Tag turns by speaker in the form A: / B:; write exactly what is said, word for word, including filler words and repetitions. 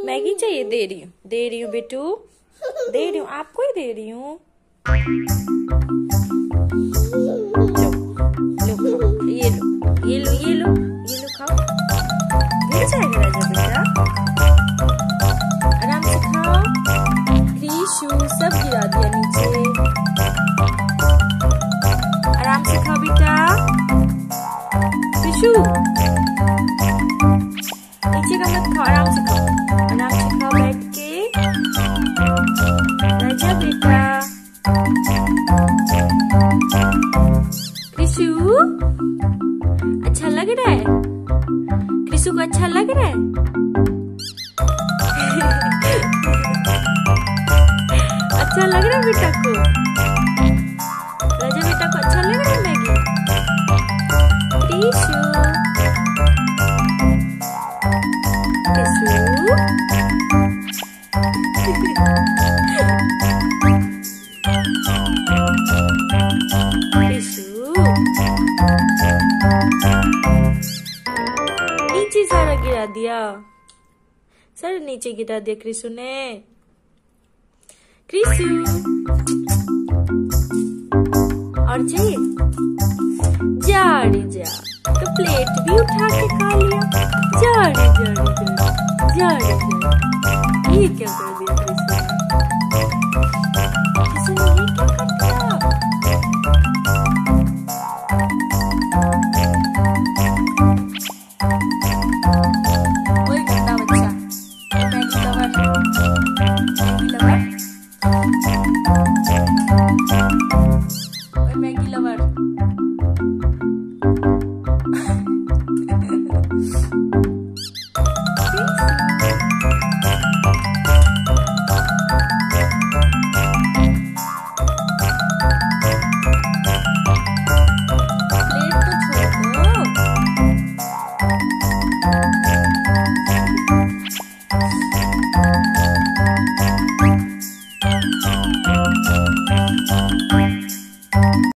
A: Maggi चाहिए? दे रही हूँ, दे रही हूँ बेटू, दे रही हूँ, आपको ही दे रही हूँ। लो लो खाओ, ये लो ये लो ये लो ये लो खाओ। गिर जाएगा राजा बेटा, आराम से खाओ। क्रिशु सब गिरा दिया नीचे, आराम से खाओ बेटा। क्रिशु नीचे का मत खाओ, आराम से खाओ, आराम से खाओ बैठ के। राजा बेटा, क्रिशु अच्छा लग रहा है? क्रिशु को अच्छा लग रहा है? अच्छा लग रहा है बेटा को? राजा बेटा को अच्छा लग रहा है मैगी? क्रिशु नीचे सारा गिरा दिया, सारा नीचे गिरा दिया क्रिशु ने। क्रिशु और चाहिए? जा रे जा, तो प्लेट भी उठा के खा लिया। जा रे जा रे जा रे जा रे जा, ये क्या कर